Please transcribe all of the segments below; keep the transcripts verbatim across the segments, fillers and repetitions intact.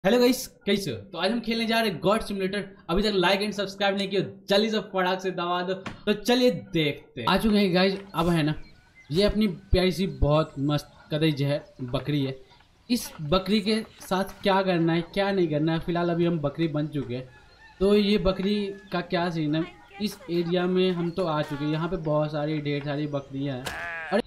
Hello guys, कैसे हो? तो आज हम खेलने जा रहे हैं गॉड सिमुलेटर। अभी तक लाइक एंड सब्सक्राइब नहीं किया, जल्दी से फटाक से दबा दो। तो चलिए देखते हैं। आ चुके हैं गाइस। अब है ना, ये अपनी प्यारी सी बहुत मस्त कदई जो है बकरी है। इस बकरी के साथ क्या करना है क्या नहीं करना है, फिलहाल अभी हम बकरी बन चुके हैं। तो ये बकरी का क्या सीन है, इस एरिया में हम तो आ चुके हैं। यहाँ पे बहुत सारी ढेर सारी बकरियाँ हैं। अरे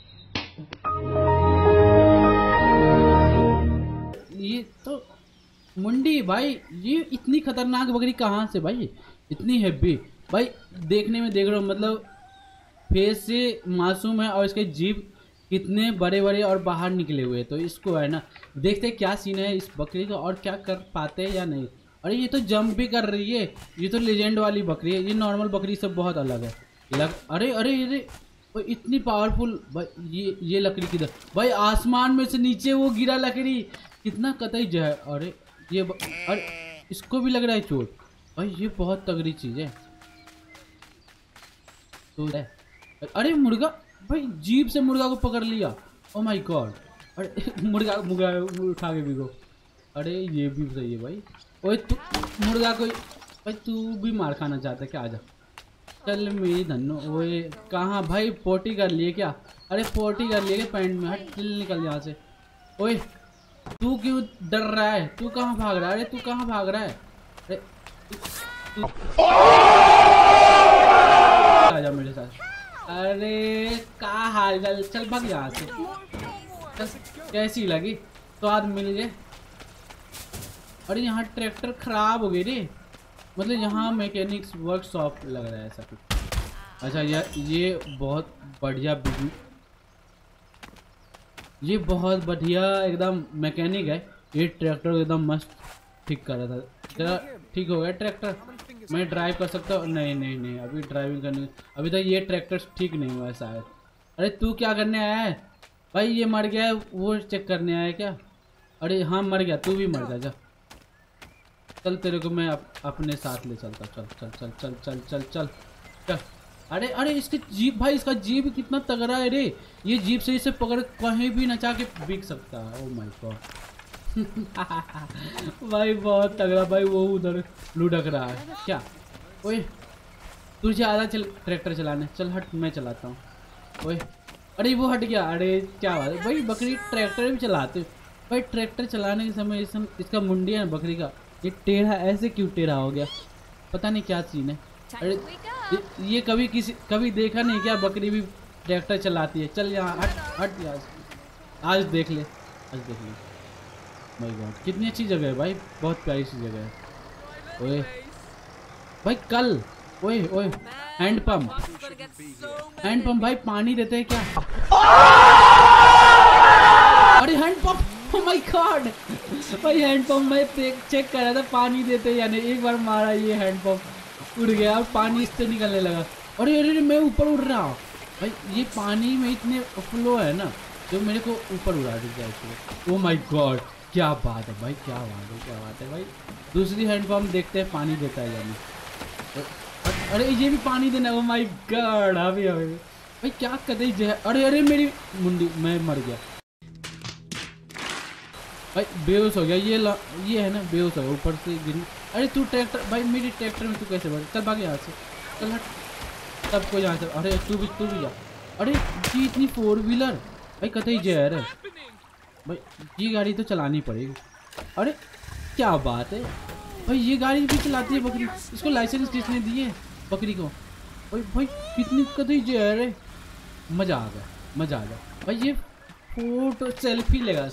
ये तो मुंडी भाई, ये इतनी खतरनाक बकरी कहाँ से भाई, इतनी हैवी भाई। देखने में देख रहे हो, मतलब फेस से मासूम है और इसके जीभ कितने बड़े बड़े और बाहर निकले हुए। तो इसको है ना, देखते क्या सीन है इस बकरी का और क्या कर पाते हैं या नहीं। अरे ये तो जंप भी कर रही है, ये तो लेजेंड वाली बकरी है। ये नॉर्मल बकरी से बहुत अलग है लग। अरे अरे अरे भाई, इतनी पावरफुल भाई। ये ये लकड़ी किधर भाई, आसमान में से नीचे वो गिरा लकड़ी, कितना कतई जो है। अरे ये ब... अरे इसको भी लग रहा है चोट भाई, ये बहुत तगड़ी चीज है। तो अरे मुर्गा भाई, जीभ से मुर्गा को पकड़ लिया। Oh my god. अरे मुर्गा मुर्गा उठा के भी गो। अरे ये भी सही है भाई। ओए तू मुर्गा को भाई, तू भी मार खाना चाहता है क्या? आजा चल मेरी धन्नो। ओए कहाँ भाई, पोटी कर लिए क्या? अरे पोटी कर लिए क्या पैंट में? हट चल निकल यहाँ से। ओए तू क्यों डर रहा है? तू कहाँ भाग रहा है? अरे तू कहाँ भाग रहा है? अरे आजा मेरे साथ। अरे का हाल चाल, चल भाग यहाँ से। चल कैसी लगी? तो आज मिल गए। अरे यहाँ ट्रैक्टर खराब हो गई रे, मतलब यहाँ मैकेनिक्स वर्कशॉप लग रहा है ऐसा कुछ। अच्छा यार, ये बहुत बढ़िया बिजनेस, ये बहुत बढ़िया एकदम मैकेनिक है। ये ट्रैक्टर एकदम मस्त ठीक कर रहा था। तेरा ठीक हो गया ट्रैक्टर? मैं ड्राइव कर सकता हूँ? नहीं नहीं नहीं, अभी ड्राइविंग करने अभी तक ये ट्रैक्टर ठीक नहीं हुआ है शायद। अरे तू क्या करने आया है भाई? ये मर गया है, वो चेक करने आया है क्या? अरे हाँ मर गया, तू भी मर गया। जा चल, तेरे को मैं अप, अपने साथ ले चलता। चल चल चल चल चल चल चल चल। अरे अरे इसकी जीभ भाई, इसका जीभ कितना तगड़ा है रे। ये जीभ से इसे पकड़ कहीं भी नचा के बिक सकता है। ओ माय गॉड भाई बहुत तगड़ा भाई। वो उधर लुढ़क रहा है क्या? ओए तुझे आधा चल ट्रैक्टर चलाने, चल हट मैं चलाता हूँ। ओए अरे वो हट गया। अरे क्या बात है भाई, बकरी ट्रैक्टर भी चलाते भाई। ट्रैक्टर चलाने के समय इस, इसका मुंडी है बकरी का, ये टेढ़ा ऐसे क्यों टेढ़ा हो गया, पता नहीं क्या सीन है। अरे ये कभी किसी कभी देखा नहीं क्या, बकरी भी ट्रैक्टर चलाती है? चल यहाँ हट हट यार, आज देख ले आज देख ले। माय गॉड कितनी अच्छी जगह है भाई, बहुत प्यारी सी जगह है। ओए भाई कल, ओए ओए हैंड पंप, हैंड पंप भाई पानी देते हैं क्या? अरे hand pump, oh my god भाई, हैंड पंप मैं चेक कर रहा था पानी देते या नहीं। एक बार मारा ये हैंड पंप उड़ गया और पानी इससे निकलने लगा। अरे अरे मैं ऊपर उड़ रहा हूँ भाई, ये पानी में इतने फ्लो है ना जो मेरे को ऊपर उड़ा दिया। ओह माय गॉड क्या बात है भाई, क्या बात है क्या बात है भाई। दूसरी हैंड पंप देखते हैं पानी देता है यानी। अरे ये भी पानी देना। ओह माय गॉड अभी अभी भाई क्या कदई जो है। अरे अरे मेरी मुंडी, मैं मर गया भाई, बेहोश हो गया। ये ला, ये है ना बेहोश हो गया ऊपर से गिरी। अरे तू ट्रैक्टर भाई, मेरी ट्रैक्टर में तू कैसे बढ़? चल भाग यहाँ से, चल हट सबको यहाँ से। अरे तू भी तू भी जा। अरे ये इतनी फोर व्हीलर भाई कतई जहर है भाई, ये गाड़ी तो चलानी पड़ेगी। अरे क्या बात है भाई, ये गाड़ी भी चलाती है बकरी। इसको लाइसेंस किसने दिए बकरी को? भाई भाई कितनी कतई जहर है। मज़ा आ गया मज़ा आ गया भाई। ये फोटो सेल्फी लेगा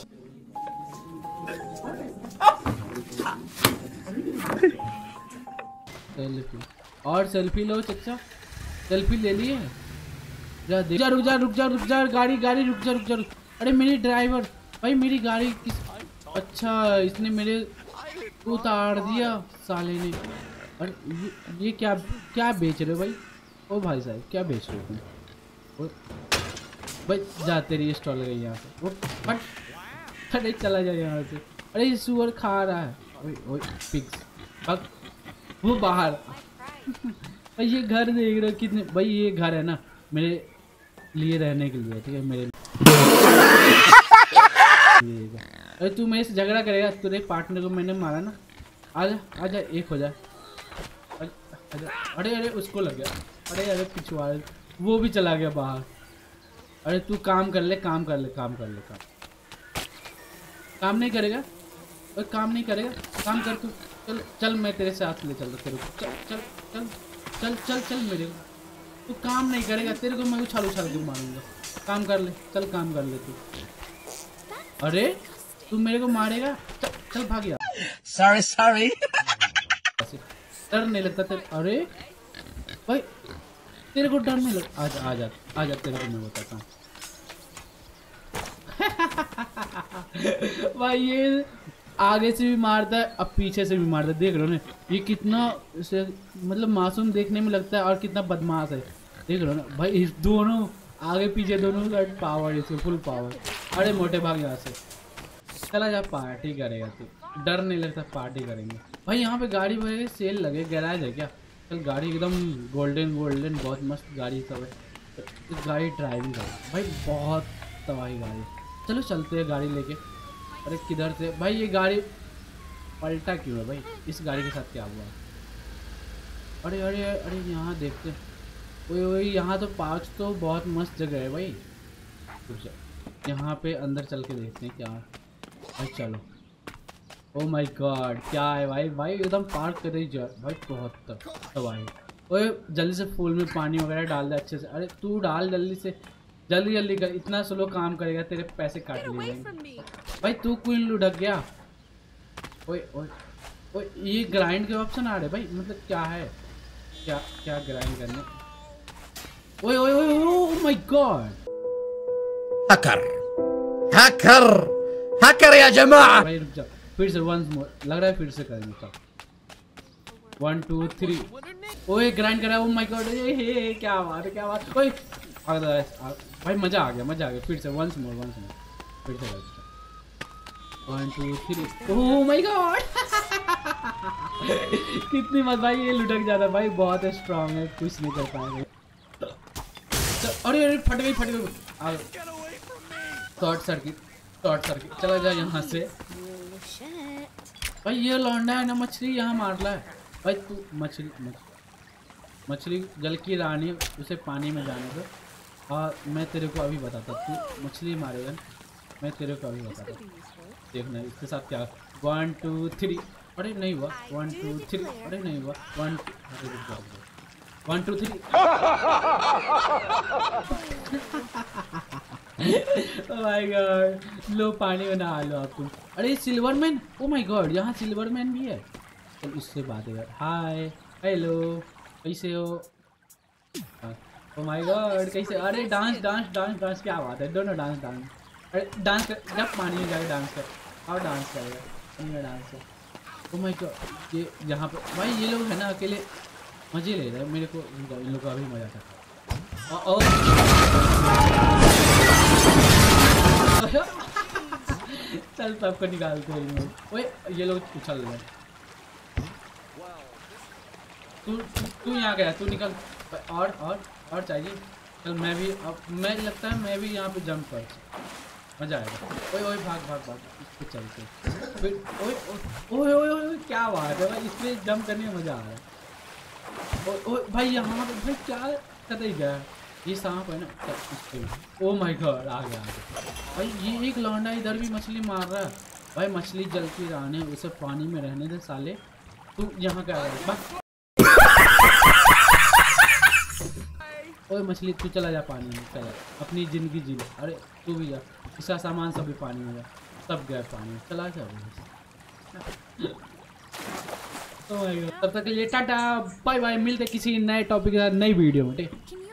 सेल्फी और सेल्फी लो चचा, सेल्फी ले लिए। जा जा रुक जा रुक जा रुक जा गाड़ी गाड़ी रुक जा रुक जा रुक। अरे मेरी ड्राइवर भाई, मेरी गाड़ी किस, अच्छा इसने मेरे को उतार दिया साले ने। अरे ये, ये क्या क्या बेच रहे हो भाई? ओ भाई साहब क्या बेच रहे हो तुम? भाई जाते रहिए स्टॉल गई यहाँ से। वो बट अरे चला जाए यहाँ से। अरे ये सुअर खा रहा है। ओए ओए पिग्स भाग, वो बाहर भाई। ये घर देख रहे हो कितने भाई, ये घर है ना मेरे लिए रहने के लिए, ठीक है मेरे लिए। अरे तू मेरे से झगड़ा करेगा, तेरे पार्टनर को मैंने मारा ना। आजा आजा, एक हो जा। अरे अरे उसको लग गया। अरे अरे पिछवाड़े, वो भी चला गया बाहर। अरे तू काम कर ले, काम कर ले, काम कर ले। काम काम नहीं करेगा, और काम नहीं करेगा, काम कर तू। चल चल, मैं तेरे साथ ले चल तेरे को। चल चल चल चल चल चल मेरे को। तू काम नहीं करेगा, तेरे को मैं उछाल उछाल के मारूंगा। काम कर ले, चल काम कर ले तू। अरे तू मेरे को मारेगा, चल चल भाग यार। Sorry sorry. डर नहीं लगता तेरे? अरे भाई तेरे को डर नहीं लगता? आजा आजा आजा, तेरे को मैं बताता हूँ। भाई ये आगे से भी मारता है, अब पीछे से भी मारता है। देख रहे हो ना ये कितना से, मतलब मासूम देखने में लगता है और कितना बदमाश है। देख रहे हो ना भाई, इस दोनों आगे पीछे दोनों का पावर, इसमें फुल पावर। अरे मोटे भाग यहाँ से, चला जा, पार्टी करेगा तू। डर नहीं लगता, पार्टी करेंगे भाई। यहाँ पे गाड़ी वगैरह सेल लगे, गैराज है क्या? चल गाड़ी एकदम गोल्डन गोल्डन, बहुत मस्त गाड़ी सब है। तो इस गाड़ी ड्राइविंग कर भाई, बहुत तबाही गाड़ी। चलो चलते हैं गाड़ी लेके। अरे किधर से भाई ये गाड़ी पलटा क्यों है भाई? इस गाड़ी के साथ क्या हुआ? अरे अरे अरे यहाँ देखते हैं। ओए ओए, यहाँ तो पार्क तो बहुत मस्त जगह है भाई। यहाँ पे अंदर चल के देखते हैं क्या है भाई। चलो। ओ माय गॉड, क्या है भाई? भाई एकदम पार्क कर रही जा भाई, बहुत तबाही। ओए जल्दी से फूल में पानी वगैरह डाल दे अच्छे से। अरे तू डाल जल्दी से, जल्दी जल्दी कर। इतना स्लो काम करेगा तेरे पैसे काट लिए जाएंगे भाई। तू क्यों लुढ़क गया? ओए ओए ओए, ये ग्राइंड के ऑप्शन आ रहे भाई, मतलब क्या है? क्या क्या ग्राइंड करने? ओए ओए ओए, oh my god, hacker hacker hacker या जमाआ। भाई रुक जा, फिर से वंस मोर, लग रहा है फिर से करेंगे। तब वन टू थ्री। ओए ग्राइंड करा। ओह माय गॉड, ये हे क्या बात है, क्या बात। ओए भाई मजा आ गया, मजा आ गया। फिर से वंस मोर, वंस मोर, फिर से करते। One two three. Oh my god, कितनी मत भाई, ये लुढ़क जाता भाई, बहुत स्ट्रांग है, कुछ नहीं कर पाएंगे। अरे अरे फट गई, फट गई। Short circuit, short circuit. चला जा यहाँ से भाई। ये लौंडा है ना, मछली यहाँ मार रहा है भाई। तू मछली मछली जल की रानी, उसे पानी में जाने दो। और मैं तेरे को अभी बताता, तू मछली मारेगा, मैं तेरे को अभी बताता। देखना इसके साथ क्या। One two three. अरे नहीं हुआ। One two three. अरे नहीं हुआ। One one two three. Oh my god, लो पानी में नहा लो आप तुम। अरे silver man, oh my god, यहाँ सिल्वर मैन भी है। चल इससे बात है। हाय हेलो, कैसे हो? ओह माय गॉड, कैसे? अरे डांस डांस डांस डांस, क्या बात है, दोनों डांस डांस। अरे डांस कर, जब पानी में जाके डांस कर, और डांस करेगा पानी में डांस कर। ओह माय गॉड, ये यहाँ पे भाई ये लोग है ना अकेले मजे ले रहे हैं। मेरे को इन लोगों का भी मजा आता है। चल सबको निकालते हैं। ओए ये लोग उछल रहे हैं। तू तू यहाँ गया, तू निकल। और और और चाहिए? चल मैं भी, अब मैं लगता है मैं भी यहाँ पे जंप कर, मजा आएगा। ओए ओए भाग भाग भाग, इस पे चलते। फिर ओए ओए ओए ओए, क्या बात है भाई, इसमें जंप करने में मजा आ रहा है। ओ, ओ भाई यहाँ पे भाई क्या करते ही गया, ये सांप है ना। ओ माय गॉड, आ गया आ गया भाई। ये एक लौंडा इधर भी मछली मार रहा है भाई। मछली जलती रहने, उसे पानी में रहने दे साले। तू यहाँ क्या है? ओए मछली तू चला जा पानी में, चला अपनी जिंदगी जी ले। अरे तू भी जा, इसका सामान सब भी पानी में जा, सब गया पानी में, चला जा। तब तक के लिए टाटा बाय बाय, मिलते किसी नए टॉपिक के साथ नई वीडियो में। ठीक।